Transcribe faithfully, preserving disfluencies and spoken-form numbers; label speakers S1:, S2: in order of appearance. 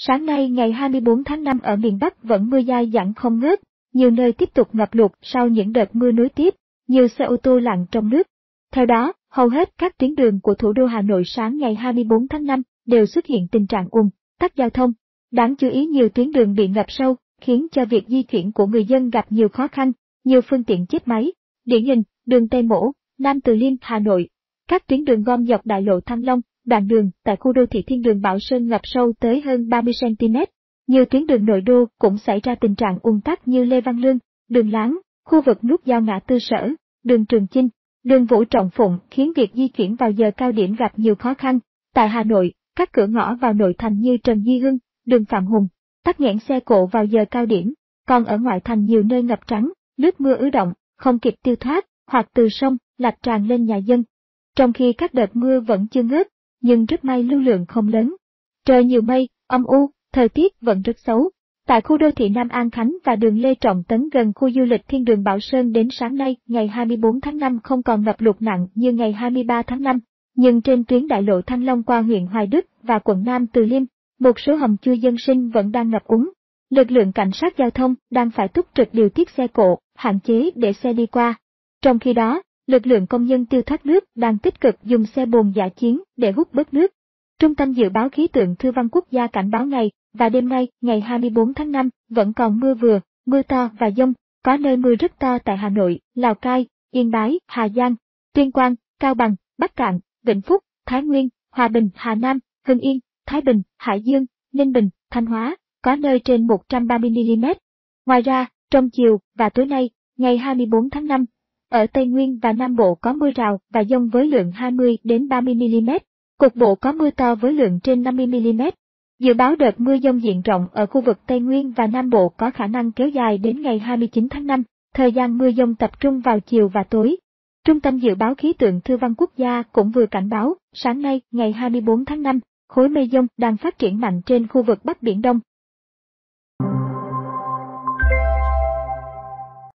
S1: Sáng nay ngày hai mươi bốn tháng năm ở miền Bắc vẫn mưa dai dẳng không ngớt, nhiều nơi tiếp tục ngập lụt sau những đợt mưa nối tiếp, nhiều xe ô tô lặn trong nước. Theo đó, hầu hết các tuyến đường của thủ đô Hà Nội sáng ngày hai mươi bốn tháng năm đều xuất hiện tình trạng ùn tắc giao thông. Đáng chú ý nhiều tuyến đường bị ngập sâu, khiến cho việc di chuyển của người dân gặp nhiều khó khăn, nhiều phương tiện chết máy. Điển hình, đường Tây Mỗ, Nam Từ Liêm, Hà Nội. Các tuyến đường gom dọc đại lộ Thăng Long, đoạn đường tại khu đô thị Thiên Đường Bảo Sơn ngập sâu tới hơn ba mươi xăng ti mét. Nhiều tuyến đường nội đô cũng xảy ra tình trạng ùn tắc như Lê Văn Lương, đường Láng, khu vực nút giao ngã tư Sở, đường Trường Chinh, đường Vũ Trọng Phụng khiến việc di chuyển vào giờ cao điểm gặp nhiều khó khăn. Tại Hà Nội, các cửa ngõ vào nội thành như Trần Duy Hưng, đường Phạm Hùng, tắc nghẽn xe cộ vào giờ cao điểm, còn ở ngoại thành nhiều nơi ngập trắng, nước mưa ứ động, không kịp tiêu thoát, hoặc từ sông, lạch tràn lên nhà dân. Trong khi các đợt mưa vẫn chưa ngớt, nhưng rất may lưu lượng không lớn. Trời nhiều mây, âm u, thời tiết vẫn rất xấu. Tại khu đô thị Nam An Khánh và đường Lê Trọng Tấn gần khu du lịch Thiên Đường Bảo Sơn đến sáng nay, ngày hai mươi bốn tháng năm không còn ngập lụt nặng như ngày hai mươi ba tháng năm, nhưng trên tuyến đại lộ Thăng Long qua huyện Hoài Đức và quận Nam Từ Liêm, một số hầm chui dân sinh vẫn đang ngập úng. Lực lượng cảnh sát giao thông đang phải túc trực điều tiết xe cộ, hạn chế để xe đi qua. Trong khi đó, lực lượng công nhân tiêu thoát nước đang tích cực dùng xe bồn dã chiến để hút bớt nước. Trung tâm Dự báo Khí tượng Thủy văn Quốc gia cảnh báo ngày và đêm nay, ngày hai mươi bốn tháng năm, vẫn còn mưa vừa, mưa to và dông, có nơi mưa rất to tại Hà Nội, Lào Cai, Yên Bái, Hà Giang, Tuyên Quang, Cao Bằng, Bắc Kạn, Vĩnh Phúc, Thái Nguyên, Hòa Bình, Hà Nam, Hưng Yên, Thái Bình, Hải Dương, Ninh Bình, Thanh Hóa, có nơi trên một trăm ba mươi mi-li-mét. Ngoài ra, trong chiều và tối nay, ngày hai mươi bốn tháng năm, ở Tây Nguyên và Nam Bộ có mưa rào và dông với lượng hai mươi đến ba mươi mi-li-mét, cục bộ có mưa to với lượng trên năm mươi mi-li-mét. Dự báo đợt mưa dông diện rộng ở khu vực Tây Nguyên và Nam Bộ có khả năng kéo dài đến ngày hai mươi chín tháng năm, thời gian mưa dông tập trung vào chiều và tối. Trung tâm Dự báo Khí tượng Thủy văn Quốc gia cũng vừa cảnh báo, sáng nay, ngày hai mươi bốn tháng năm, khối mây dông đang phát triển mạnh trên khu vực Bắc Biển Đông,